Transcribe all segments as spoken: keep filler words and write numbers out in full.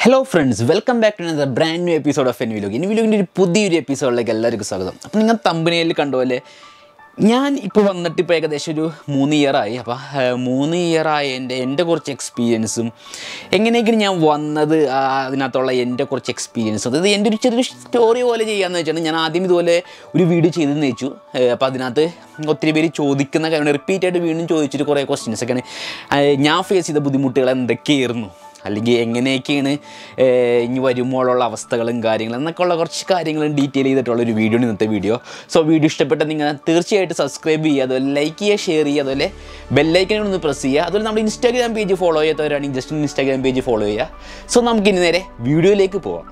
Hello friends, welcome back to another brand new episode of N Vlog. In Vlog ഒരു പുതിയൊരു എപ്പിസോഡിലേക്ക് എല്ലാവർക്കും സ്വാഗതം. അപ്പോൾ നിങ്ങൾ തമ്പനയിൽ കണ്ടുപോലെ ഞാൻ ഇപ്പോൾ വന്നിട്ട് ഇപ്പോൾ ഏകദേശം ഒരു മൂന്ന് ഇയർ ആയി. അപ്പോൾ മൂന്ന് ഇയർ ആയ എൻ്റെ എൻ്റെ കുറച്ച് എക്സ്പീരിയൻസും എങ്ങനെയൊക്കെയാണ് ഞാൻ വന്നത് അതിനകത്തുള്ള എൻ്റെ കുറച്ച് എക്സ്പീരിയൻസും അതായത് എൻ്റെ ഒരു ചെറിയൊരു സ്റ്റോറി പോലെ ചെയ്യാമെന്ന് വെച്ചാൽ ഞാൻ ആദ്യം ഇതുപോലെ ഒരു വീഡിയോ ചെയ്തെന്ന് വെച്ചു. അപ്പോൾ അതിനകത്ത് ഒത്തിരി പേര് ചോദിക്കുന്ന കാര്യം റിപ്പീറ്റായിട്ട് വീണ്ടും ചോദിച്ചിട്ട് കുറേ ക്വസ്റ്റ്യൻസൊക്കെയാണ് ഞാൻ ഫേസ് ചെയ്ത ബുദ്ധിമുട്ടുകൾ എന്തൊക്കെയായിരുന്നു അല്ലെങ്കിൽ എങ്ങനെയൊക്കെയാണ് ഇനി വരുമ്പോഴുള്ള അവസ്ഥകളും കാര്യങ്ങളും എന്നൊക്കെയുള്ള കുറച്ച് കാര്യങ്ങളും ഡീറ്റെയിൽ ചെയ്തിട്ടുള്ളൊരു വീഡിയോ ഇന്നത്തെ വീഡിയോ. സോ വീഡിയോ ഇഷ്ടപ്പെട്ട നിങ്ങൾ തീർച്ചയായിട്ടും സബ്സ്ക്രൈബ് ചെയ്യുക, അതുപോലെ ലൈക്ക് ചെയ്യുക, ഷെയർ ചെയ്യുക, അതുപോലെ ബെല്ലൈക്കൺ ഒന്ന് പ്രസ് ചെയ്യുക. അതുപോലെ നമ്മുടെ ഇൻസ്റ്റാഗ്രാം പേജ് ഫോളോ ചെയ്യാത്തവരാണെങ്കിൽ ജസ്റ്റ് ഇൻസ്റ്റാഗ്രാം പേജ് ഫോളോ ചെയ്യുക. സോ നമുക്കിനി നേരെ വീഡിയോയിലേക്ക് പോവാം.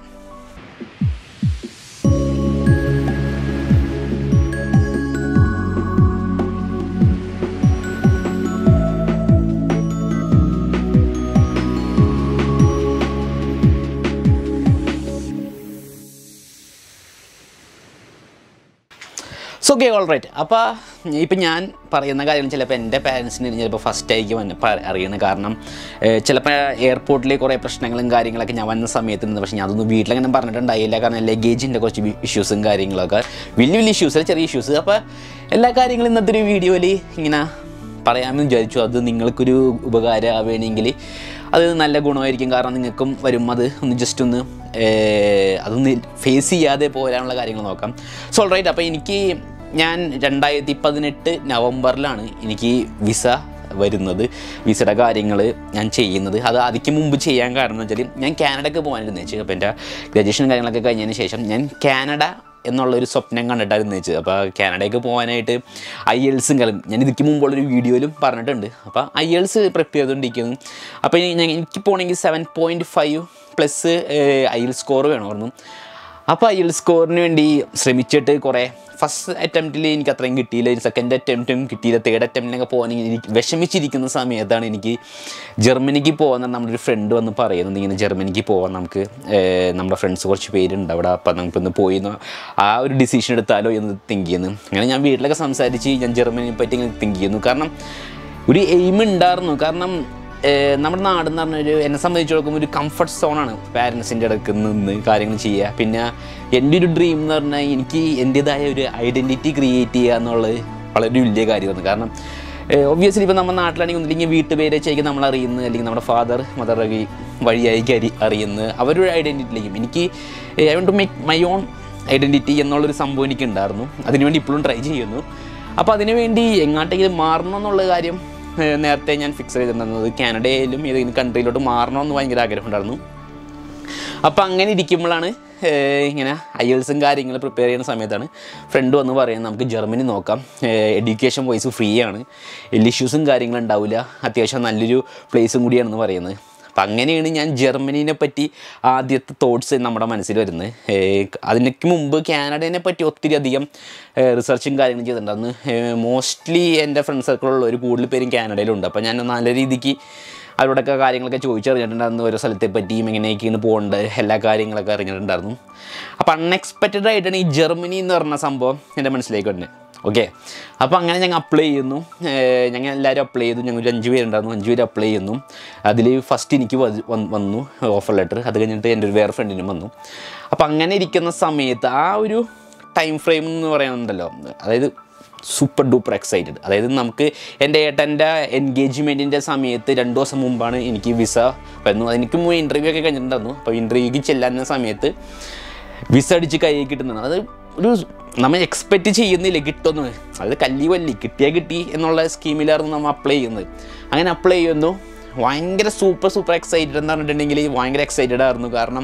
So okay all right. അപ്പോൾ ഇപ്പം ഞാൻ പറയുന്ന കാര്യങ്ങൾ ചിലപ്പോൾ എൻ്റെ പാരൻസിന് ചിലപ്പോൾ ഫസ്റ്റ് ആയിരിക്കും വന്ന് അറിയുന്നത്. കാരണം ചിലപ്പോൾ എയർപോർട്ടിലെ കുറേ പ്രശ്നങ്ങളും കാര്യങ്ങളൊക്കെ ഞാൻ വന്ന സമയത്ത് നിന്ന് പക്ഷേ ഞാൻ അതൊന്നും വീട്ടിലങ്ങനെ പറഞ്ഞിട്ടുണ്ടായില്ല. കാരണം ലഗേജിൻ്റെ കുറച്ച് ഇഷ്യൂസും കാര്യങ്ങളൊക്കെ വലിയ വലിയ ഇഷ്യൂസ് ചെറിയ ഇഷ്യൂസ്. അപ്പോൾ എല്ലാ കാര്യങ്ങളും ഇന്നത്തെ ഒരു വീഡിയോയിൽ ഇങ്ങനെ പറയാമെന്ന് വിചാരിച്ചു. അത് നിങ്ങൾക്കൊരു ഉപകാരമാവുകയാണെങ്കിൽ അത് നല്ല ഗുണമായിരിക്കും. കാരണം നിങ്ങൾക്കും വരും അത് ഒന്ന് ജസ്റ്റ് ഒന്ന് അതൊന്ന് ഫേസ് ചെയ്യാതെ പോരാനുള്ള കാര്യങ്ങൾ നോക്കാം. So all right. അപ്പോൾ എനിക്ക് ഞാൻ രണ്ടായിരത്തി പതിനെട്ട് നവംബറിലാണ് എനിക്ക് വിസ വരുന്നത്, വിസയുടെ കാര്യങ്ങൾ ഞാൻ ചെയ്യുന്നത്. അത് അതിക്ക് മുമ്പ് ചെയ്യാൻ കാരണം എന്ന് വെച്ചാൽ ഞാൻ കാനഡയ്ക്ക് പോകാനായിരുന്നു വെച്ചത്. അപ്പോൾ എൻ്റെ ഗ്രാജുവേഷൻ കാര്യങ്ങളൊക്കെ കഴിഞ്ഞതിന് ശേഷം ഞാൻ കാനഡ എന്നുള്ളൊരു സ്വപ്നം കണ്ടിട്ടായിരുന്നു വെച്ചത്. അപ്പോൾ കാനഡയ്ക്ക് പോകാനായിട്ട് ഐ എൽസും കളും ഞാൻ ഇതിക്ക് മുമ്പുള്ളൊരു വീഡിയോയിലും പറഞ്ഞിട്ടുണ്ട്. അപ്പോൾ ഐ എൽസ് പ്രിപ്പയർ ചെയ്തുകൊണ്ടിരിക്കുന്നു. അപ്പോൾ ഞാൻ എനിക്ക് പോകണമെങ്കിൽ seven point five plus I L score വേണമായിരുന്നു. അപ്പോൾ ഐ എൽ സ്കോറിന് വേണ്ടി ശ്രമിച്ചിട്ട് കുറേ ഫസ്റ്റ് അറ്റംപ്റ്റിൽ എനിക്ക് അത്രയും കിട്ടിയില്ല, സെക്കൻഡ് അറ്റംപ്റ്റും കിട്ടിയില്ല, തേർഡ് അറ്റംപ്റ്റിനൊക്കെ പോകാൻ എനിക്ക് വിഷമിച്ചിരിക്കുന്ന സമയത്താണ് എനിക്ക് ജർമ്മനിക്ക് പോകാൻ നമ്മുടെ ഒരു ഫ്രണ്ട് വന്ന് പറയുന്നത് ഇങ്ങനെ ജർമ്മനിക്ക് പോകാൻ നമുക്ക് നമ്മുടെ ഫ്രണ്ട്സ് കുറച്ച് പേരുണ്ട് അവിടെ, അപ്പം നമുക്കൊന്ന് പോയി ആ ഒരു ഡിസിഷൻ എടുത്താലോ എന്ന് തിങ്ക് ചെയ്യുന്നു. അങ്ങനെ ഞാൻ വീട്ടിലൊക്കെ സംസാരിച്ച് ഞാൻ ജർമ്മനിയെ പറ്റി ഇങ്ങനെ തിങ്ക് ചെയ്യുന്നു. കാരണം ഒരു എയിം ഉണ്ടായിരുന്നു. കാരണം നമ്മുടെ നാടെന്ന് പറഞ്ഞൊരു എന്നെ സംബന്ധിച്ച് നോക്കുമ്പോൾ ഒരു കംഫർട്ട് സോണാണ് പാരൻസിൻ്റെ ഇടയ്ക്ക് നിന്ന് കാര്യങ്ങൾ ചെയ്യുക. പിന്നെ എൻ്റെ ഒരു ഡ്രീം എന്ന് പറഞ്ഞാൽ എനിക്ക് എൻ്റേതായ ഒരു ഐഡൻറ്റിറ്റി ക്രിയേറ്റ് ചെയ്യുക എന്നുള്ളത് വളരെ വലിയ കാര്യമാണ്. കാരണം ഒബ്വിയസ്ലി ഇപ്പോൾ നമ്മുടെ നാട്ടിലാണെങ്കിൽ ഒന്നില്ലെങ്കിൽ വീട്ടുപേരെ ചെയ്യിക്കും നമ്മൾ അറിയുന്നത്, അല്ലെങ്കിൽ നമ്മുടെ ഫാദർ മദർ വഴിയായിരിക്കും അരി അറിയുന്നത് അവരുടെ ഐഡൻറ്റിറ്റിയിലേക്കും എനിക്ക് I want to make my own identity എന്നുള്ളൊരു സംഭവം എനിക്കുണ്ടായിരുന്നു. അതിനുവേണ്ടി ഇപ്പോഴും ട്രൈ ചെയ്യുന്നു. അപ്പോൾ അതിനുവേണ്ടി എങ്ങോട്ടെങ്കിലും മാറണം എന്നുള്ള കാര്യം നേരത്തെ ഞാൻ ഫിക്സ് ചെയ്തിട്ടുണ്ടായിരുന്നത് കാനഡയിലും ഏതെങ്കിലും കൺട്രിയിലോട്ട് മാറണമെന്ന് ഭയങ്കര ആഗ്രഹം ഉണ്ടായിരുന്നു. അപ്പോൾ അങ്ങനെ ഇരിക്കുമ്പോഴാണ് ഇങ്ങനെ ഐ എൽസും കാര്യങ്ങൾ പ്രിപ്പയർ ചെയ്യുന്ന സമയത്താണ് ഫ്രണ്ട് വന്ന് പറയുന്നത് നമുക്ക് ജർമ്മനി നോക്കാം, എഡ്യൂക്കേഷൻ വൈസ് ഫ്രീ ആണ്, വലിയ ഇഷ്യൂസും കാര്യങ്ങളും ഉണ്ടാവില്ല, അത്യാവശ്യം നല്ലൊരു പ്ലേസും കൂടിയാണെന്ന് പറയുന്നത്. അപ്പം അങ്ങനെയാണ് ഞാൻ ജർമ്മനീനെ പറ്റി ആദ്യത്തെ തോട്ട്സ് നമ്മുടെ മനസ്സിൽ വരുന്നത്. അതിനൊക്കെ മുമ്പ് കാനഡയെ പറ്റി ഒത്തിരി അധികം റിസർച്ചും കാര്യങ്ങളും ചെയ്തിട്ടുണ്ടായിരുന്നു. മോസ്റ്റ്ലി എൻ്റെ ഫ്രണ്ട് സർക്കിളുള്ള ഒരു കൂടുതൽ പേരും കാനഡയിലുണ്ട്. അപ്പോൾ ഞാൻ നല്ല രീതിക്ക് അവരോടൊക്കെ കാര്യങ്ങളൊക്കെ ചോദിച്ചറിഞ്ഞിട്ടുണ്ടായിരുന്നു, ഓരോ സ്ഥലത്തെ പറ്റിയും എങ്ങനെയൊക്കെയാണ് പോകേണ്ടത് എല്ലാ കാര്യങ്ങളൊക്കെ അറിഞ്ഞിട്ടുണ്ടായിരുന്നു. അപ്പോൾ അൺഎക്സ്പെക്റ്റഡ് ആയിട്ടാണ് ഈ ജർമ്മനി എന്ന് പറഞ്ഞ സംഭവം എൻ്റെ മനസ്സിലേക്ക് വരുന്നത്. ഓക്കെ. അപ്പോൾ അങ്ങനെ ഞങ്ങൾ അപ്ലൈ ചെയ്യുന്നു. ഞങ്ങൾ എല്ലാവരും അപ്ലൈ ചെയ്തു. ഞങ്ങൾ ഒരു അഞ്ച് പേരുണ്ടായിരുന്നു, അഞ്ച് പേര് അപ്ലൈ ചെയ്യുന്നു. അതിൽ ഫസ്റ്റ് എനിക്ക് വന്നു ഓഫർ ലെറ്റർ. അത് കഴിഞ്ഞിട്ട് എൻ്റെ ഒരു വേറെ ഫ്രണ്ടിനും വന്നു. അപ്പോൾ അങ്ങനെ ഇരിക്കുന്ന സമയത്ത് ആ ഒരു ടൈം ഫ്രെയിം എന്ന് പറയുന്നുണ്ടല്ലോ, അതായത് സൂപ്പർ ഡൂപ്പർ എക്സൈറ്റഡ്. അതായത് നമുക്ക് എൻ്റെ ഏട്ടൻ്റെ എൻഗേജ്മെൻറ്റിൻ്റെ സമയത്ത് രണ്ട് ദിവസം മുമ്പാണ് എനിക്ക് വിസ വരുന്നു. അതെനിക്ക് മുമ്പ് ഇൻ്റർവ്യൂ ഒക്കെ കഴിഞ്ഞിട്ടുണ്ടായിരുന്നു. അപ്പോൾ ഇൻ്റർവ്യൂക്ക് ചെല്ലാൻ സമയത്ത് വിസ അടിച്ച് കൈ കിട്ടുന്നതാണ്. അത് ഒരു നമ്മൾ എക്സ്പെക്റ്റ് ചെയ്യുന്നില്ല കിട്ടുമെന്ന്. അത് കല്ലി വല്ലി കിട്ടിയാൽ കിട്ടി എന്നുള്ള സ്കീമിലായിരുന്നു നമ്മൾ അപ്ലൈ ചെയ്യുന്നത്. അങ്ങനെ അപ്ലൈ ചെയ്യുന്നു. ഭയങ്കര സൂപ്പർ സൂപ്പർ എക്സൈറ്റഡ് എന്ന് പറഞ്ഞിട്ടുണ്ടെങ്കിൽ ഭയങ്കര എക്സൈറ്റഡ് ആയിരുന്നു. കാരണം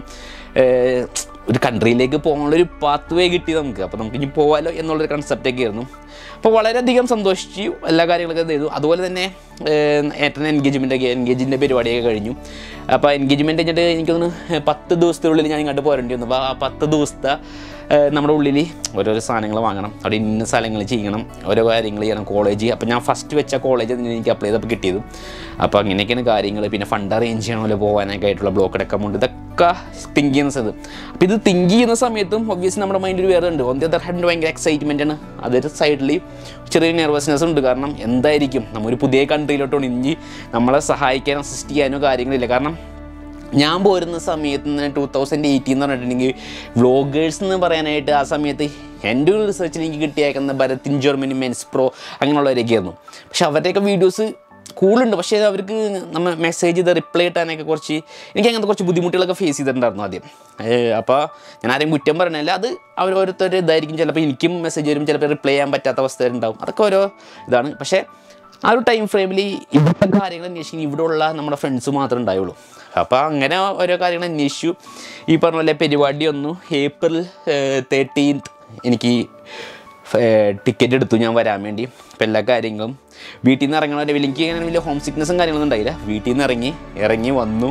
ഒരു കൺട്രിയിലേക്ക് പോകാനുള്ളൊരു പാത്ത് വേ കിട്ടി നമുക്ക്. അപ്പോൾ നമുക്ക് ഇനി പോകാമല്ലോ എന്നുള്ളൊരു കൺസെപ്റ്റൊക്കെ ആയിരുന്നു. അപ്പോൾ വളരെയധികം സന്തോഷിച്ചു, എല്ലാ കാര്യങ്ങളൊക്കെ ചെയ്തു. അതുപോലെ തന്നെ ഏറ്റവും എൻഗേജ്മെൻറ്റൊക്കെ എൻഗേജിൻ്റെ പരിപാടിയൊക്കെ കഴിഞ്ഞു. അപ്പോൾ എൻഗേജ്മെൻറ്റ് കഴിഞ്ഞിട്ട് എനിക്കൊന്ന് പത്ത് ദിവസത്തിനുള്ളിൽ ഞാൻ ഇങ്ങോട്ട് പോരേണ്ടി വന്നു. അപ്പോൾ ആ പത്ത് ദിവസത്തെ നമ്മുടെ ഉള്ളിൽ ഓരോരോ സാധനങ്ങൾ വാങ്ങണം, അവിടെ ഇന്ന സ്ഥലങ്ങൾ ചെയ്യണം, ഓരോ കാര്യങ്ങൾ ചെയ്യണം, കോളേജ്. അപ്പോൾ ഞാൻ ഫസ്റ്റ് വെച്ച കോളേജ് എനിക്ക് അപ്ലൈ ചെയ്തപ്പോൾ കിട്ടിയത്. അപ്പോൾ അങ്ങനെയൊക്കെയാണ് കാര്യങ്ങൾ. പിന്നെ ഫണ്ട് അറേഞ്ച് ചെയ്യണമല്ലോ പോകാനൊക്കെ ആയിട്ടുള്ള ബ്ലോക്ക് അക്കൗണ്ട്, ഇതൊക്കെ തിങ്ക് ചെയ്യുന്ന സമയത്ത്. അപ്പോൾ ഇത് തിങ്ക് ചെയ്യുന്ന സമയത്തും ഒബ്വിയസ്ലി നമ്മുടെ മൈൻഡിൽ വേറെ ഉണ്ട്. ഓൺ ദി അതർ ഹാൻഡ് ഭയങ്കര എക്സൈറ്റ്മെൻ്റ് ആണ്. അതൊരു സൈഡിൽ ചെറിയ നെർവസ്നെസ് ഉണ്ട്. കാരണം എന്തായിരിക്കും നമ്മൊരു പുതിയ കൺട്രിയിലോട്ട് ഇനി നമ്മളെ സഹായിക്കാനോ അസിസ്റ്റ് ചെയ്യാനോ കാര്യങ്ങളില്ല. കാരണം ഞാൻ പോരുന്ന സമയത്ത് നിന്ന് ടൂ തൗസൻഡ് എയ്റ്റീൻ എന്ന് പറഞ്ഞിട്ടുണ്ടെങ്കിൽ വ്ളോഗേഴ്സ് എന്ന് പറയാനായിട്ട് ആ സമയത്ത് എൻ്റെ ഒരു റിസർച്ചിൽ എനിക്ക് കിട്ടിയേക്കുന്ന Bharat in Germany, mens pro അങ്ങനെയുള്ളവരൊക്കെയായിരുന്നു. പക്ഷെ അവരുടെയൊക്കെ വീഡിയോസ് കൂളുണ്ട്, പക്ഷേ അവർക്ക് നമ്മൾ മെസ്സേജ് ചെയ്ത് റിപ്ലൈ ഇട്ടാനൊക്കെ കുറച്ച് എനിക്ക് അങ്ങനത്തെ കുറച്ച് ബുദ്ധിമുട്ടുകളൊക്കെ ഫേസ് ചെയ്തിട്ടുണ്ടായിരുന്നു ആദ്യം. അപ്പോൾ ഞാൻ ആരെയും കുറ്റം പറയണല്ല, അത് അവർ ഓരോരുത്തർ ഇതായിരിക്കും. ചിലപ്പോൾ എനിക്കും മെസ്സേജ് വരും, ചിലപ്പോൾ റിപ്ലൈ ചെയ്യാൻ പറ്റാത്ത അവസ്ഥ ഉണ്ടാവും. അതൊക്കെ ഓരോ ഇതാണ്. പക്ഷേ ആ ഒരു ടൈം ഫ്രെയിമിൽ ഇവിടുത്തെ കാര്യങ്ങൾ അന്വേഷിക്കും ഇവിടെയുള്ള നമ്മുടെ ഫ്രണ്ട്സ് മാത്രമേ ഉണ്ടാവുള്ളൂ. അപ്പോൾ അങ്ങനെ ഓരോ കാര്യങ്ങൾ അന്വേഷിച്ചു. ഈ പറഞ്ഞ പോലെ പരിപാടി വന്നു. ഏപ്രിൽ തേർട്ടീൻത്ത് എനിക്ക് ടിക്കറ്റ് എടുത്തു ഞാൻ വരാൻ വേണ്ടി. അപ്പോൾ എല്ലാ കാര്യങ്ങളും വീട്ടിൽ നിന്ന് ഇറങ്ങണ വരെ എനിക്ക് അങ്ങനെ വലിയ ഹോം സിക്നെസ്സും കാര്യങ്ങളൊന്നും ഉണ്ടായില്ല. വീട്ടിൽ നിന്ന് ഇറങ്ങി ഇറങ്ങി വന്നു.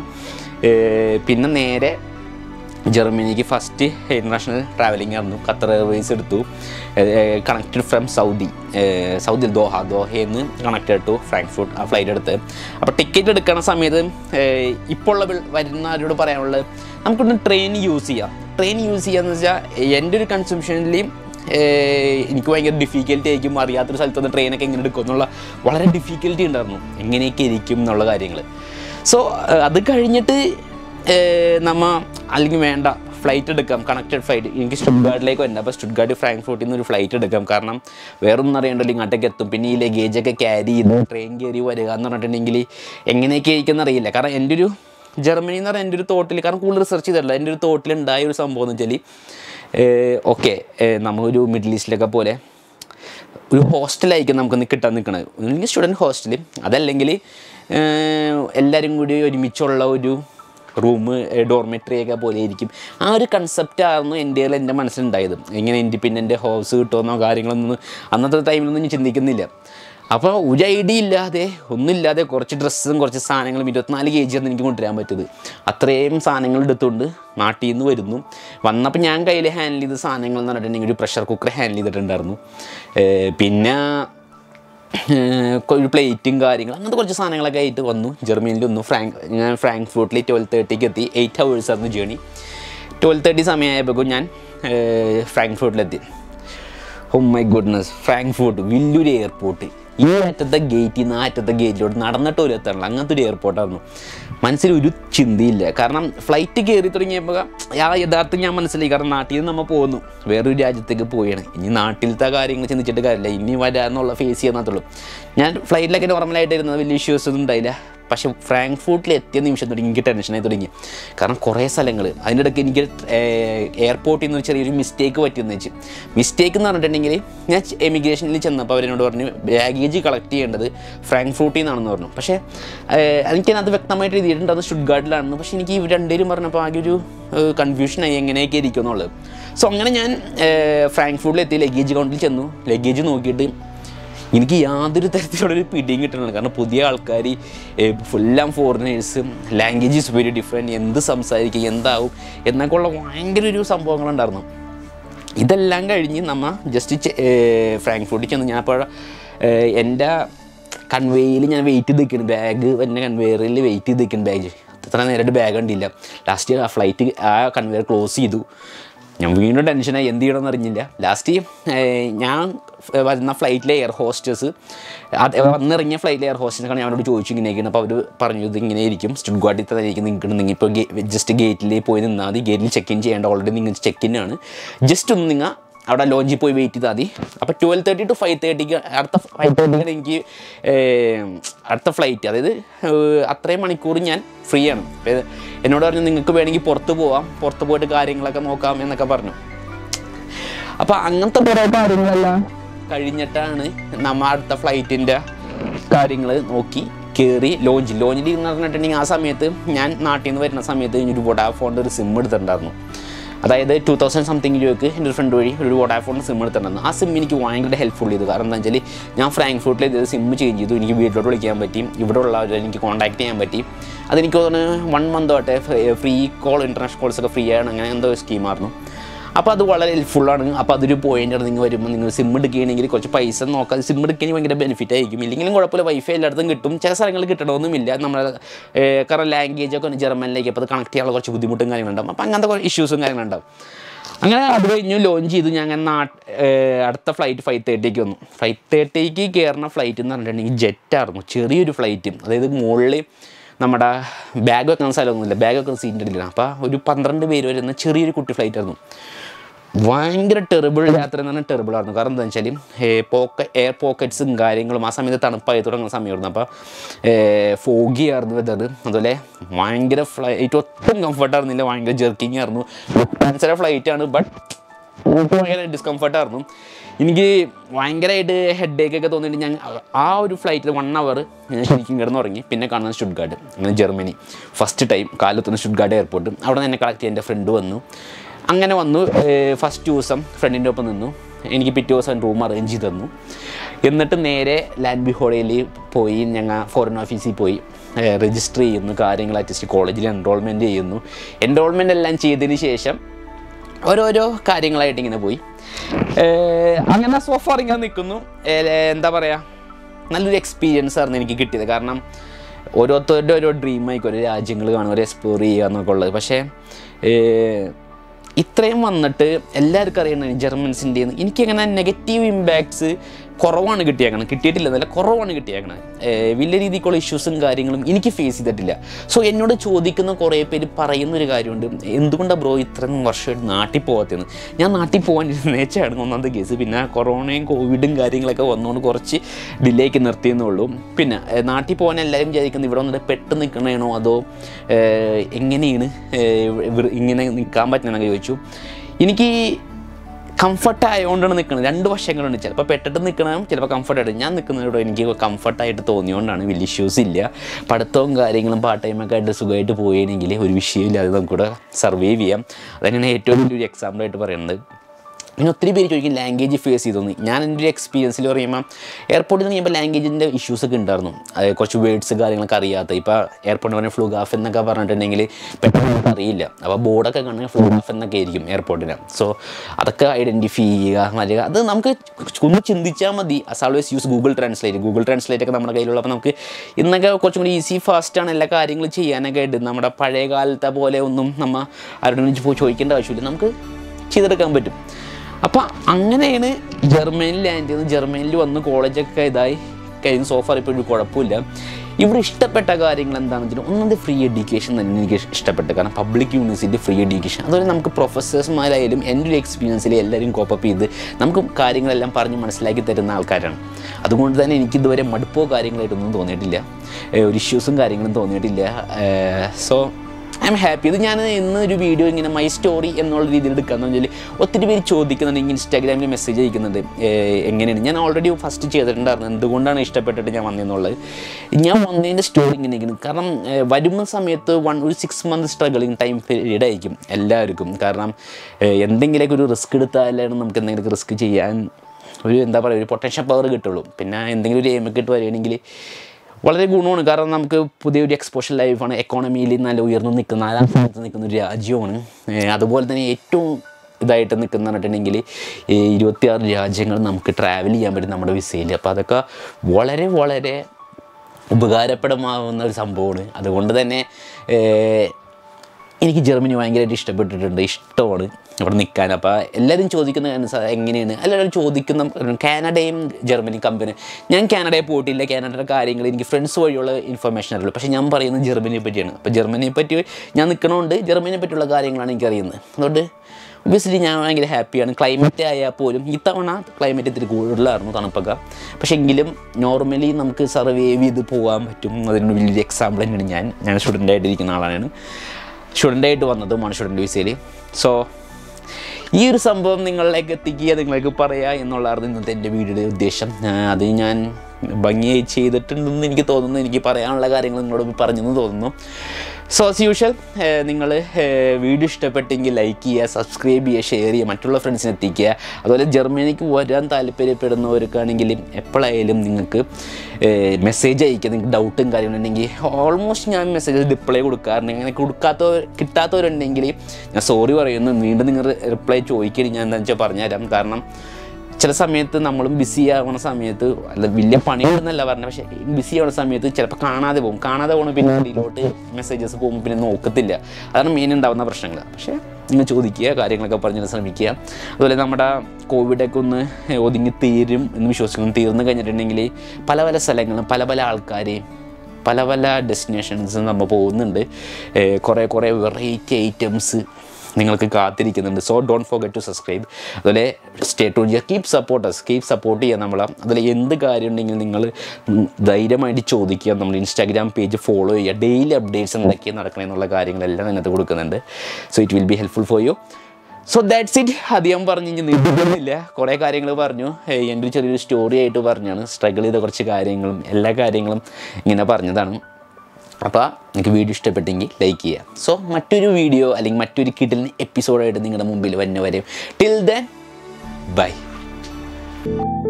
പിന്നെ നേരെ ജർമ്മനിക്ക് ഫസ്റ്റ് ഇൻ്റർനാഷണൽ ട്രാവലിംഗ് ആയിരുന്നു. ഖത്തർ എയർവേസ് എടുത്തു, connected from Saudi Saudi Doha ദോഹയിൽ നിന്ന് കണക്റ്റഡ് ടു ഫ്രാങ്ക്ഫർട്ട് ആ ഫ്ലൈറ്റ് എടുത്ത്. അപ്പോൾ ടിക്കറ്റ് എടുക്കുന്ന സമയത്ത് ഇപ്പോൾ ഉള്ള വരുന്നവരോട് പറയാനുള്ളത് നമുക്കൊന്ന് ട്രെയിൻ യൂസ് ചെയ്യാം. ട്രെയിൻ യൂസ് ചെയ്യാന്ന് വെച്ചാൽ എൻ്റെ ഒരു കൺസംഷനിൽ എനിക്ക് ഭയങ്കര ഡിഫിക്കൽട്ടി ആയിരിക്കും. അറിയാത്തൊരു സ്ഥലത്തുനിന്ന് ട്രെയിനൊക്കെ എങ്ങനെ എടുക്കും എന്നുള്ള വളരെ ഡിഫിക്കൽട്ടി ഉണ്ടായിരുന്നു, എങ്ങനെയൊക്കെ ഇരിക്കും എന്നുള്ള കാര്യങ്ങൾ. സോ അത് കഴിഞ്ഞിട്ട് നമ്മ അല്ലെങ്കിൽ വേണ്ട ഫ്ലൈറ്റ് എടുക്കാം, കണക്റ്റഡ് ഫ്ലൈറ്റ്. എനിക്ക് സ്റ്റുട്ട്ഗാർട്ടിലേക്ക് വരണം. അപ്പോൾ സ്റ്റുട്ട്ഗാർട്ട് ഫ്രാങ്ക്ഫർട്ടിൽ നിന്ന് ഒരു ഫ്ലൈറ്റ് എടുക്കാം. കാരണം വേറൊന്നും അറിയണ്ടല്ലോ, ഇങ്ങോട്ടേക്ക് എത്തും. പിന്നെ ഈ ലഗേജൊക്കെ ക്യാരി ചെയ്ത് ട്രെയിൻ കയറി വരിക എന്ന് പറഞ്ഞിട്ടുണ്ടെങ്കിൽ എങ്ങനെയൊക്കെ ആയിരിക്കുമെന്ന് അറിയില്ല. കാരണം എൻ്റെ ഒരു ജർമ്മനി എന്ന് പറഞ്ഞാൽ എൻ്റെ ഒരു തോട്ടിൽ, കാരണം കൂടുതൽ റിസർച്ച് ചെയ്തിട്ടില്ല, എൻ്റെ ഒരു തോട്ടിലുണ്ടായ ഒരു സംഭവം എന്ന് വെച്ചാൽ ഓക്കെ നമ്മളൊരു മിഡിൽ ഈസ്റ്റിലൊക്കെ പോലെ ഒരു ഹോസ്റ്റലായിരിക്കും നമുക്ക് കിട്ടാൻ നിൽക്കണത്. ഒന്നുകിൽ സ്റ്റുഡൻറ്റ് ഹോസ്റ്റൽ, അതല്ലെങ്കിൽ എല്ലാവരും കൂടി ഒരുമിച്ചുള്ള ഒരു റൂം ഡോർമെട്രി ഒക്കെ പോലെ ആയിരിക്കും. ആ ഒരു കൺസെപ്റ്റായിരുന്നു എൻ്റെ എൻ്റെ മനസ്സിലുണ്ടായത്. എങ്ങനെ ഇൻഡിപെൻഡൻ്റ് ഹൗസ് കിട്ടുമെന്നോ കാര്യങ്ങളൊന്നും അന്നത്തെ ടൈമിലൊന്നും ഞാൻ ചിന്തിക്കുന്നില്ല. അപ്പോൾ ഒരു ഐഡിയ ഇല്ലാതെ ഒന്നുമില്ലാതെ കുറച്ച് ഡ്രസ്സും കുറച്ച് സാധനങ്ങളും ഇരുപത്തിനാല് കെ ജി ആണ് എനിക്ക് കൊണ്ടുവരാൻ പറ്റത്. അത്രയും സാധനങ്ങൾ എടുത്തുകൊണ്ട് നാട്ടിൽ നിന്ന് വരുന്നു. വന്നപ്പോൾ ഞാൻ കയ്യിൽ ഹാൻഡിൽ ചെയ്ത സാധനങ്ങൾ എന്ന് പറഞ്ഞിട്ടുണ്ടെങ്കിൽ ഒരു പ്രഷർ കുക്കർ ഹാൻഡിൽ ചെയ്തിട്ടുണ്ടായിരുന്നു. പിന്നെ ഒരു പ്ലേറ്റും കാര്യങ്ങളും അങ്ങനത്തെ കുറച്ച് സാധനങ്ങളൊക്കെ ആയിട്ട് വന്നു. ജർമ്മനിയിൽ വന്നു. ഫ്രാങ്ക് ഞാൻ ഫ്രാങ്ക്ഫർട്ടിൽ ട്വൽവ് തേർട്ടിക്ക് എത്തി. എയ്റ്റ് ഹവേഴ്സ് ആയിരുന്നു ജേണി. ട്വൽവ് തേർട്ടി സമയമായപ്പോഴേക്കും ഞാൻ ഫ്രാങ്ക്ഫർട്ടിലെത്തി. ഓ മൈ ഗുഡ്നസ്, ഫ്രാങ്ക്ഫർട്ട് വലിയൊരു എയർപോർട്ട്. ഈ അറ്റത്തെ ഗേറ്റിൽ നിന്ന് ആ അറ്റത്തെ ഗേറ്റിലോട്ട് നടന്നിട്ട് ഒരു എത്തണം, അങ്ങനത്തെ ഒരു എയർപോർട്ടായിരുന്നു. മനസ്സിൽ ഒരു ചിന്തയില്ല. കാരണം ഫ്ലൈറ്റ് കയറി തുടങ്ങിയപ്പോൾ ആ യഥാർത്ഥം ഞാൻ മനസ്സിലായി. കാരണം നാട്ടിൽ നിന്ന് നമ്മൾ പോകുന്നു, വേറൊരു രാജ്യത്തേക്ക് പോവുകയാണ്. ഇനി നാട്ടിലത്തെ കാര്യങ്ങൾ ചിന്തിച്ചിട്ട് കാര്യമില്ല, ഇനി വരാമെന്നുള്ള ഫേസ് ചെയ്യാന്നുള്ളൂ. ഞാൻ ഫ്ലൈറ്റിലൊക്കെ നോർമലായിട്ട് ഇരുന്നത്, വലിയ ഇഷ്യൂസ് ഒന്നും ഉണ്ടായില്ല. പക്ഷേ ഫ്രാങ്ക്ഫർട്ടിൽ എത്തിയ നിമിഷം തുടങ്ങി എനിക്ക് ടെൻഷനായി തുടങ്ങി. കാരണം കുറേ സ്ഥലങ്ങൾ, അതിൻ്റെ ഇടയ്ക്ക് എനിക്ക് എയർപോർട്ടിൽ നിന്ന് ചെറിയൊരു മിസ്റ്റേക്ക് പറ്റിയെന്ന് വെച്ച്. മിസ്റ്റേക്ക് എന്ന് പറഞ്ഞിട്ടുണ്ടെങ്കിൽ ഞാൻ എമിഗ്രേഷനിൽ ചെന്നപ്പോൾ അവരെന്നോട് പറഞ്ഞു ബാഗേജ് കളക്ട് ചെയ്യേണ്ടത് ഫ്രാങ്ക്ഫർട്ടിൽ നിന്നാണെന്ന് പറഞ്ഞു. പക്ഷേ എനിക്കതിനകത്ത് വ്യക്തമായിട്ട് എഴുതിയിട്ടുണ്ടത് സ്റ്റുട്ട്ഗാർട്ടിലാണെന്ന്. പക്ഷേ എനിക്ക് ഇവർ രണ്ടുപേരും പറഞ്ഞപ്പോൾ ആകെ ഒരു കൺഫ്യൂഷനായി, എങ്ങനെയൊക്കെ ഇരിക്കും എന്നുള്ളത്. സോ അങ്ങനെ ഞാൻ ഫ്രാങ്ക്ഫർട്ടിലെത്തി. ലഗേജ് കൗണ്ടിൽ ചെന്നു. ലഗേജ് നോക്കിയിട്ട് എനിക്ക് യാതൊരു തരത്തിലുള്ളൊരു പിടിയും കിട്ടണില്ല. കാരണം പുതിയ ആൾക്കാർ, എല്ലാം foreigners, language is very different, എന്ത് സംസാരിക്കുക എന്താവും എന്നൊക്കെ ഉള്ള ഭയങ്കര ഒരു സംഭവങ്ങളുണ്ടായിരുന്നു. ഇതെല്ലാം കഴിഞ്ഞ് നമ്മൾ ജസ്റ്റ് ഫ്രാങ്ക്ഫർട്ടിൽ ചെന്ന് ഞാൻ അപ്പോൾ എൻ്റെ കൺവേയിൽ ഞാൻ വെയിറ്റ് ചെയ്ത് നിൽക്കുന്നു. ബാഗ് എൻ്റെ കൺവെയറിൽ വെയിറ്റ് ചെയ്ത് നിൽക്കുന്നു. ബാഗ് അത്ര നേരിട്ട് ബാഗ് കണ്ടില്ല. ലാസ്റ്റ് ആ ഫ്ലൈറ്റ് ആ കൺവെയർ ക്ലോസ് ചെയ്തു. ഞാൻ വീണ്ടും ടെൻഷനായി, എന്ത് ചെയ്യണമെന്ന് അറിഞ്ഞില്ല. ലാസ്റ്റ് ഞാൻ വരുന്ന ഫ്ലൈറ്റിലെ എയർ ഹോസ്റ്റേഴ്സ്, അത് വന്നിറങ്ങിയ ഫ്ലൈറ്റിലെ എയർ ഹോസ്റ്റേഴ്സിനൊക്കെ ഞാൻ അവരോട് ചോദിച്ചു ഇങ്ങനെയൊക്കെയാണ്. അപ്പോൾ അവർ പറഞ്ഞു ഇത് ഇങ്ങനെ ആയിരിക്കും, സ്റ്റുട്ട്ഗാർട്ടിൽ തന്നെ ആയിരിക്കും നിങ്ങൾക്ക്. നിങ്ങൾ ഇപ്പോൾ ജസ്റ്റ് ഗേറ്റിൽ പോയി നിന്നാൽ മതി. ഗേറ്റിൽ ചെക്ക് ഇൻ ചെയ്യേണ്ട, ഓൾറെഡി നിങ്ങൾ ചെക്ക് ഇൻ ആണ്. ജസ്റ്റ് ഒന്ന് നിങ്ങൾ അവിടെ ലോഞ്ചിൽ പോയി വെയിറ്റ് ചെയ്താൽ മതി. അപ്പോൾ ട്വൽവ് തേർട്ടി ടു ഫൈവ് തേർട്ടിക്ക് അടുത്ത ഫൈവ് തേർട്ടിക്കാണ് എനിക്ക് അടുത്ത ഫ്ലൈറ്റ്. അതായത് അത്രയും മണിക്കൂർ ഞാൻ ഫ്രീ ആണ്. എന്നോട് പറഞ്ഞു നിങ്ങൾക്ക് വേണമെങ്കിൽ പുറത്ത് പോവാം, പുറത്ത് പോയിട്ട് കാര്യങ്ങളൊക്കെ നോക്കാം എന്നൊക്കെ പറഞ്ഞു. അപ്പോൾ അങ്ങനത്തെ കുറേ കാര്യങ്ങളെല്ലാം കഴിഞ്ഞിട്ടാണ് നമ്മൾ അടുത്ത ഫ്ലൈറ്റിൻ്റെ കാര്യങ്ങൾ നോക്കി കയറി ലോഞ്ച് ലോഞ്ചിൽ എന്ന് പറഞ്ഞിട്ടുണ്ടെങ്കിൽ ആ സമയത്ത് ഞാൻ നാട്ടിൽ നിന്ന് വരുന്ന സമയത്ത് ഒരു വോഡാഫോണിൻ്റെ ഒരു സിം എടുത്തിട്ടുണ്ടായിരുന്നു. അതായത് ടു തൗസൻഡ് സംതിങ് രൂപയ്ക്ക് എൻ്റെ ഒരു ഫ്രണ്ട് വഴി ഒരു വോഡാഫോണിൻ്റെ സിം എടുത്തിട്ടുണ്ടായിരുന്നു. ആ സിം എനിക്ക് ഭയങ്കര ഹെൽപ്ഫുൾ ചെയ്തു. കാരണം എന്താ വെച്ചാൽ ഞാൻ ഫ്രാങ്ക്ഫർട്ടിൽ ഇത് സിം ചേഞ്ച് ചെയ്തു. എനിക്ക് വീട്ടിലോട്ട് വിളിക്കാൻ പറ്റി, ഇവിടെ ഉള്ളവരെ എനിക്ക് കോൺടാക്ട് ചെയ്യാൻ പറ്റി. അതെനിക്ക് തോന്നുന്നു വൺ മന്ത് തൊട്ടേ ഫ്രീ കോൾ, ഇൻ്റർനാഷണൽ കോൾസൊക്കെ ഫ്രീ ആണ്, അങ്ങനെ എന്തോ സ്കീമായിരുന്നു. അപ്പോൾ അത് വളരെ ഹെൽപ്ഫുള്ളാണ്. അപ്പോൾ അതൊരു പോയിൻ്റാണ്. നിങ്ങൾ വരുമ്പോൾ നിങ്ങൾ സിം എടുക്കുകയാണെങ്കിൽ കുറച്ച് പൈസ നോക്കാം. സിം എടുക്കുകയാണെങ്കിൽ ഭയങ്കര ബെനിഫിറ്റ് ആയിരിക്കും. ഇല്ലെങ്കിലും കുഴപ്പമില്ല, വൈഫൈ എല്ലായിടത്തും കിട്ടും. ചില സ്ഥലങ്ങളിൽ കിട്ടണമെന്നുമില്ല. നമ്മുടെ കാരണം ലാംഗ്വേജൊക്കെ ഒന്ന് ജർമ്മനിലേക്ക് അപ്പോൾ അത് കണക്ട് ചെയ്യാനുള്ള കുറച്ച് ബുദ്ധിമുട്ടും കാര്യങ്ങളുണ്ടാവും. അപ്പോൾ അങ്ങനത്തെ കുറച്ച് ഇഷ്യൂസും കാര്യങ്ങളുണ്ടാവും. അങ്ങനെ അത് കഴിഞ്ഞു ലോഞ്ച് ചെയ്തു. ഞാൻ അങ്ങനെ നാട്ട് അടുത്ത ഫ്ലൈറ്റ് ഫൈവ് തേർട്ടിക്ക് വന്നു. ഫൈവ് തേർട്ടിക്ക് കയറുന്ന ഫ്ലൈറ്റ് എന്ന് പറഞ്ഞിട്ടുണ്ടെങ്കിൽ ജെറ്റായിരുന്നു, ചെറിയൊരു ഫ്ലൈറ്റ്. അതായത് മുകളിൽ നമ്മുടെ ബാഗ് വെക്കുന്ന സ്ഥലമൊന്നുമില്ല, ബാഗ് വെക്കുന്ന സീറ്റിൻ്റെ ഇടയിലാണ്. അപ്പോൾ ഒരു പന്ത്രണ്ട് പേര് വരുന്ന ചെറിയൊരു കുട്ടി ഫ്ലൈറ്റ് ആയിരുന്നു. ഭയങ്കര ടെറിബിൾ യാത്ര എന്ന് പറഞ്ഞാൽ ടെറിബിൾ ആയിരുന്നു. കാരണം എന്താ വെച്ചാൽ പോക്ക എയർ പോക്കറ്റ്സും കാര്യങ്ങളും ആ സമയത്ത് തണുപ്പായി തുടങ്ങുന്ന സമയമായിരുന്നു. അപ്പോൾ ഫോഗി ആയിരുന്നു വെതർ. അതുപോലെ ഭയങ്കര ഫ്ലൈറ്റ് ഒട്ടും കംഫർട്ടായിരുന്നില്ല, ഭയങ്കര ജെർക്കിങ് ആയിരുന്നു. ആൻസറെ ഫ്ലൈറ്റാണ്, ബട്ട് ഭയങ്കര ഡിസ്കംഫർട്ടായിരുന്നു. എനിക്ക് ഭയങ്കരമായിട്ട് ഹെഡ് ഏക്കൊക്കെ തോന്നിയിട്ട് ഞാൻ ആ ഒരു ഫ്ലൈറ്റിൽ വൺ അവർ ഞാൻ ശരിക്കും കിടന്ന് ഉറങ്ങി. പിന്നെ കാണുന്നത് സ്റ്റുട്ട്ഗാർട്ട്, അങ്ങനെ ജർമ്മനി. ഫസ്റ്റ് ടൈം കാലത്തുനിന്ന് സ്റ്റുട്ട്ഗാർട്ട് എയർപോർട്ട്. അവിടെ നിന്ന് എന്നെ കളക്ട് ചെയ്യാൻ എൻ്റെ ഫ്രണ്ട് വന്നു. അങ്ങനെ വന്നു. ഫസ്റ്റ് ദിവസം ഫ്രണ്ടിൻ്റെ ഒപ്പം നിന്നു. എനിക്ക് പിറ്റേ ദിവസം റൂം അറേഞ്ച് ചെയ്ത് തന്നു. എന്നിട്ട് നേരെ ലാൻഡ് ബിഹോളയിൽ പോയി ഞങ്ങൾ ഫോറിൻ ഓഫീസിൽ പോയി രജിസ്റ്റർ ചെയ്യുന്നു, കാര്യങ്ങൾ അറ്റസ്റ്റ് കോളേജിൽ എൻറോൾമെൻറ്റ് ചെയ്യുന്നു. എൻറോൾമെൻ്റ് എല്ലാം ചെയ്തതിന് ശേഷം ഓരോരോ കാര്യങ്ങളായിട്ട് ഇങ്ങനെ പോയി. അങ്ങനെ സോഫാർ ഇങ്ങനെ നിൽക്കുന്നു. എന്താ പറയുക, നല്ലൊരു എക്സ്പീരിയൻസ് ആയിരുന്നു എനിക്ക് കിട്ടിയത്. കാരണം ഓരോരുത്തരുടെ ഓരോ ഡ്രീമായിരിക്കും, ഓരോ രാജ്യങ്ങൾ കാണും, ഓരോ എക്സ്പ്ലോർ ചെയ്യുക എന്നൊക്കെ ഉള്ളത്. പക്ഷേ ഇത്രയും വന്നിട്ട് എല്ലാവർക്കും അറിയണം ജർമ്മൻസിൻ്റെ എനിക്കങ്ങനെ നെഗറ്റീവ് ഇമ്പാക്ട്സ് കുറവാണ് കിട്ടിയേക്കണം, കിട്ടിയിട്ടില്ല എന്നല്ല, കുറവാണ് കിട്ടിയേക്കണം. വലിയ രീതിക്കുള്ള ഇഷ്യൂസും കാര്യങ്ങളും എനിക്ക് ഫേസ് ചെയ്തിട്ടില്ല. സോ എന്നോട് ചോദിക്കുന്ന കുറേ പേര് പറയുന്നൊരു കാര്യമുണ്ട്, എന്തുകൊണ്ടാണ് ബ്രോ ഇത്രയും വർഷമായിട്ട് നാട്ടിൽ പോകാത്തതെന്ന്. ഞാൻ നാട്ടിൽ പോകാൻ നേച്ചാണ് ഒന്നാമത്തെ കേസ്. പിന്നെ കൊറോണയും കോവിഡും കാര്യങ്ങളൊക്കെ വന്നുകൊണ്ട് കുറച്ച് ഡിലേക്ക് നിർത്തിയെന്നുള്ളൂ. പിന്നെ നാട്ടിൽ പോകാൻ എല്ലാവരും വിചാരിക്കുന്നത് ഇവിടെ വന്നിട്ട് പെട്ട് നിൽക്കണേണോ അതോ എങ്ങനെയാണ് ഇങ്ങനെ നിൽക്കാൻ പറ്റണമെന്നൊക്കെ ചോദിച്ചു. എനിക്ക് കംഫർട്ട് ആയതുകൊണ്ടാണ് നിൽക്കുന്നത്. രണ്ട് വശങ്ങളുണ്ട്. ചിലപ്പോൾ പെട്ടിട്ട് നിൽക്കണം, ചിലപ്പോൾ കംഫർട്ടായിട്ട്. ഞാൻ നിൽക്കുന്നതോടെ എനിക്ക് കംഫർട്ടായിട്ട് തോന്നിയോണ്ടാണ്, വലിയ ഇഷ്യൂസ് ഇല്ല. പഠിത്തവും കാര്യങ്ങളും പാർട്ട് ടൈമൊക്കെ ആയിട്ട് സുഖമായിട്ട് പോയെങ്കിൽ ഒരു വിഷയമില്ല, അത് നമുക്കിവിടെ സർവൈവ് ചെയ്യാം. അതന്നെയാണ് ഏറ്റവും വലിയൊരു എക്സാമ്പിളായിട്ട് പറയുന്നത്. പിന്നെ ഒത്തിരി പേര് ചോദിക്കും ലാംഗ്വേജ് ഫേസ് ചെയ്തോന്ന്. ഞാൻ എൻ്റെ ഒരു എക്സ്പീരിയൻസിൽ പറയുമ്പോൾ എയർപോർട്ടിൽ നിന്ന് കഴിയുമ്പോൾ ലാംഗ്വേജിൻ്റെ ഇഷ്യൂസൊക്കെ ഉണ്ടായിരുന്നു. കുറച്ച് വേർഡ്സ് കാര്യങ്ങളൊക്കെ അറിയാത്ത. ഇപ്പോൾ എയർപോർട്ടിൽ പറഞ്ഞാൽ ഫ്ലൂഗാഫ് എന്നൊക്കെ പറഞ്ഞിട്ടുണ്ടെങ്കിൽ പെട്ടെന്ന് അറിയില്ല. അപ്പോൾ ബോർഡൊക്കെ കാണുന്നത് ഫ്ലൂഗാഫ് എന്നൊക്കെ ആയിരിക്കും എയർപോർട്ടിന്. സോ അതൊക്കെ ഐഡൻറ്റിഫൈ ചെയ്യുക, മറ്റുക അത് നമുക്ക് ഒന്ന് ചിന്തിച്ചാൽ മതി. As always use Google translate. Google translate ഒക്കെ നമ്മുടെ കയ്യിലുള്ളപ്പോൾ നമുക്ക് ഇന്നൊക്കെ കുറച്ചും കൂടി ഈസി ഫാസ്റ്റാണ് എല്ലാ കാര്യങ്ങളും ചെയ്യാനൊക്കെ ആയിട്ട്. നമ്മുടെ പഴയ കാലത്തെ പോലെ ഒന്നും നമ്മൾ ആരോടും പോയി ചോദിക്കേണ്ട ആവശ്യമില്ല, നമുക്ക് ചെയ്തെടുക്കാൻ പറ്റും. അപ്പോൾ അങ്ങനെയാണ് ജർമ്മനിയിൽ ലാൻഡ് ചെയ്യുന്നത്. ജർമ്മനിയിൽ വന്ന് കോളേജൊക്കെ ഇതായി കഴിഞ്ഞ് സോഫാർ ഇപ്പോൾ ഒരു കുഴപ്പമില്ല. ഇവിടെ ഇഷ്ടപ്പെട്ട കാര്യങ്ങൾ എന്താണെന്ന് വെച്ചാൽ ഒന്നാമത് ഫ്രീ എഡ്യൂക്കേഷൻ തന്നെ എനിക്ക് ഇഷ്ടപ്പെട്ടു. കാരണം പബ്ലിക് യൂണിവേഴ്സിറ്റി ഫ്രീ എഡ്യൂക്കേഷൻ, അതുപോലെ നമുക്ക് പ്രൊഫസേഴ്സ്മാരായാലും എൻ്റെ ഒരു എക്സ്പീരിയൻസിൽ എല്ലാവരും കോപ്പപ്പ് ചെയ്ത് നമുക്ക് കാര്യങ്ങളെല്ലാം പറഞ്ഞ് മനസ്സിലാക്കി തരുന്ന ആൾക്കാരാണ്. അതുകൊണ്ട് തന്നെ എനിക്കിതുവരെ മടുപ്പോ കാര്യങ്ങളായിട്ടൊന്നും തോന്നിയിട്ടില്ല, ഒരു ഇഷ്യൂസും കാര്യങ്ങളും തോന്നിയിട്ടില്ല. So I am happy. ഇത് ഞാൻ ഇന്നൊരു വീഡിയോ ഇങ്ങനെ മൈ സ്റ്റോറി എന്നുള്ള രീതിയിൽ എടുക്കാമെന്ന് വെച്ചാൽ ഒത്തിരി പേര് ചോദിക്കുന്നുണ്ട്, ഇൻസ്റ്റാഗ്രാമിൽ മെസ്സേജ് അയക്കുന്നുണ്ട് എങ്ങനെയാണ്. ഞാൻ ഓൾറെഡി ഫസ്റ്റ് ചെയ്തിട്ടുണ്ടായിരുന്നു എന്തുകൊണ്ടാണ് ഇഷ്ടപ്പെട്ടിട്ട് ഞാൻ വന്നതെന്നുള്ളത്. ഞാൻ വന്നതിൻ്റെ സ്റ്റോറി ഇങ്ങനെയൊക്കെയാണ്. കാരണം വരുന്ന സമയത്ത് വൺ ഒരു six month struggling time period ആയിരിക്കും എല്ലാവർക്കും. കാരണം എന്തെങ്കിലുമൊക്കെ ഒരു റിസ്ക് എടുത്താലാണ് നമുക്ക് എന്തെങ്കിലുമൊക്കെ റിസ്ക് ചെയ്യാൻ ഒരു എന്താ പറയുക ഒരു പൊട്ടൻഷ്യൽ പവർ കിട്ടുള്ളൂ. പിന്നെ എന്തെങ്കിലും ഒരു എയിമൊക്കെ ഇട്ട് വരികയാണെങ്കിൽ വളരെ ഗുണമാണ്. കാരണം നമുക്ക് പുതിയൊരു എക്സ്പോഷർ ലൈഫാണ്. എക്കോണമിയിൽ നല്ല ഉയർന്നു നിൽക്കുന്ന നാലാം സ്ഥാനത്ത് നിൽക്കുന്ന ഒരു രാജ്യമാണ്. അതുപോലെ തന്നെ ഏറ്റവും ഇതായിട്ട് നിൽക്കുന്ന പറഞ്ഞിട്ടുണ്ടെങ്കിൽ ഇരുപത്തിയാറ് രാജ്യങ്ങൾ നമുക്ക് ട്രാവൽ ചെയ്യാൻ പറ്റും നമ്മുടെ വിസയിൽ. അപ്പോൾ അതൊക്കെ വളരെ വളരെ ഉപകാരപ്രദമാവുന്ന ഒരു സംഭവമാണ്. അതുകൊണ്ട് തന്നെ എനിക്ക് ജർമ്മനി ഭയങ്കരമായിട്ട് ഇഷ്ടപ്പെട്ടിട്ടുണ്ട്, ഇഷ്ടമാണ് ഇവിടെ നിൽക്കാൻ. അപ്പോൾ എല്ലാവരും ചോദിക്കുന്ന എങ്ങനെയാണ്, എല്ലാവരും ചോദിക്കുന്ന കാനഡയും ജർമ്മനി കമ്പനി. ഞാൻ കാനഡയിൽ പോയിട്ടില്ല, കാനഡയുടെ കാര്യങ്ങൾ എനിക്ക് ഫ്രണ്ട്സ് വഴിയുള്ള ഇൻഫർമേഷൻ അറിയുള്ളൂ. പക്ഷേ ഞാൻ പറയുന്നത് ജർമ്മനിയെ പറ്റിയാണ്. അപ്പോൾ ജർമ്മനിയെ പറ്റി ഞാൻ നിൽക്കണോണ്ട് ജർമ്മനിയെ പറ്റിയുള്ള കാര്യങ്ങളാണ് എനിക്കറിയുന്നത്. അതുകൊണ്ട് ഒബ്വിയസ്ലി ഞാൻ ഭയങ്കര ഹാപ്പിയാണ്. ക്ലൈമറ്റ് ആയാൽ പോലും ഇത്തവണ ക്ലൈമറ്റ് ഇത്തിരി കൂടുതലായിരുന്നു, തണുപ്പൊക്കെ. പക്ഷേ എങ്കിലും നോർമലി നമുക്ക് സർവൈവ് ചെയ്ത് പോകാൻ പറ്റും. അതിന് വലിയൊരു എക്സാമ്പിൾ തന്നെയാണ് ഞാൻ. ഞാൻ സ്റ്റുഡൻ്റായിട്ടിരിക്കുന്ന ആളാണ്, സ്റ്റുഡൻ്റായിട്ട് വന്നതുമാണ് സ്റ്റുഡൻറ്റ് വിസയിൽ. സോ ഈ ഒരു സംഭവം നിങ്ങളിലേക്ക് എത്തിക്കുക, നിങ്ങൾക്ക് പറയുക എന്നുള്ളതാണ് ഇന്നത്തെ എൻ്റെ വീഡിയോയുടെ ഉദ്ദേശം. അത് ഞാൻ ഭംഗിയായി ചെയ്തിട്ടുണ്ടെന്ന് എനിക്ക് തോന്നുന്നു. എനിക്ക് പറയാനുള്ള കാര്യങ്ങൾ നിങ്ങളോട് പറഞ്ഞെന്ന് തോന്നുന്നു. സോ ആസ് യൂഷ്വൽ നിങ്ങൾ വീഡിയോ ഇഷ്ടപ്പെട്ടെങ്കിൽ ലൈക്ക് ചെയ്യുക, സബ്സ്ക്രൈബ് ചെയ്യുക, ഷെയർ ചെയ്യുക, മറ്റുള്ള ഫ്രണ്ട്സിനെ എത്തിക്കുക. അതുപോലെ ജർമ്മനിക്ക് വരാൻ താല്പര്യപ്പെടുന്നവർക്കാണെങ്കിൽ എപ്പോഴായാലും നിങ്ങൾക്ക് മെസ്സേജ് അയക്കുക. നിങ്ങൾക്ക് ഡൗട്ടും കാര്യങ്ങളുണ്ടെങ്കിൽ ഓൾമോസ്റ്റ് ഞാൻ മെസ്സേജ് റിപ്ലൈ കൊടുക്കാറുണ്ട്. അങ്ങനെ കൊടുക്കാത്തവർ കിട്ടാത്തവരുണ്ടെങ്കിൽ ഞാൻ സോറി പറയുന്നു. വീണ്ടും നിങ്ങൾ റിപ്ലൈ ചോദിക്കരുത്, ഞാൻ എന്താണെന്ന് വെച്ചാൽ പറഞ്ഞുതരാം. കാരണം ചില സമയത്ത് നമ്മളും ബിസി ആവുന്ന സമയത്ത്, അല്ല വലിയ പണിയൊന്നുമല്ല പറഞ്ഞത്, പക്ഷേ ബിസി ആവുന്ന സമയത്ത് ചിലപ്പോൾ കാണാതെ പോകും. കാണാതെ പോകുമ്പോൾ പിന്നെ അതിലോട്ട് മെസ്സേജസ് പോകുമ്പോൾ പിന്നെ നോക്കത്തില്ല. അതാണ് മെയിൻ ഉണ്ടാകുന്ന പ്രശ്നങ്ങൾ. പക്ഷേ നിങ്ങൾ ചോദിക്കുക, കാര്യങ്ങളൊക്കെ പറഞ്ഞിട്ട് ശ്രമിക്കുക. അതുപോലെ നമ്മുടെ കോവിഡൊക്കെ ഒന്ന് ഒതുങ്ങി തീരും എന്ന് വിശ്വസിക്കുന്നു. തീർന്നു കഴിഞ്ഞിട്ടുണ്ടെങ്കിൽ പല പല സ്ഥലങ്ങളും പല പല ആൾക്കാരെയും പല പല ഡെസ്റ്റിനേഷൻസ് നമ്മൾ പോകുന്നുണ്ട്. കുറേ കുറേ വെറൈറ്റി ഐറ്റംസ് നിങ്ങൾക്ക് കാത്തിരിക്കുന്നുണ്ട്. So don't forget to subscribe. അതുപോലെ സ്റ്റേ ടു ചെയ്യുക, കീപ് സപ്പോർട്ടേഴ്സ് കീപ് സപ്പോർട്ട് ചെയ്യുക നമ്മളെ. അതുപോലെ എന്ത് കാര്യം ഉണ്ടെങ്കിലും നിങ്ങൾ ധൈര്യമായിട്ട് ചോദിക്കുക. നമ്മൾ ഇൻസ്റ്റാഗ്രാം പേജ് ഫോളോ ചെയ്യുക. ഡെയിലി അപ്ഡേറ്റ്സ് എന്തൊക്കെയാണ് നടക്കണമെന്നുള്ള കാര്യങ്ങളെല്ലാം അതിനകത്ത് കൊടുക്കുന്നുണ്ട്. So it will be helpful for you. So that's it. അധികം പറഞ്ഞു കഴിഞ്ഞ് നീട്ടുന്നില്ല. കുറേ കാര്യങ്ങൾ പറഞ്ഞു. എൻ്റെ ഒരു ചെറിയൊരു സ്റ്റോറി ആയിട്ട് പറഞ്ഞാണ്. സ്ട്രഗിൾ ചെയ്ത കുറച്ച് കാര്യങ്ങളും എല്ലാ കാര്യങ്ങളും ഇങ്ങനെ പറഞ്ഞതാണ്. അപ്പോൾ നിങ്ങൾക്ക് വീഡിയോ ഇഷ്ടപ്പെട്ടെങ്കിൽ ലൈക്ക് ചെയ്യുക. സോ മറ്റൊരു വീഡിയോ അല്ലെങ്കിൽ മറ്റൊരു കിടിലൻ എപ്പിസോഡായിട്ട് നിങ്ങളുടെ മുമ്പിൽ വന്നവരെ ടിൽ ദെൻ ബൈ.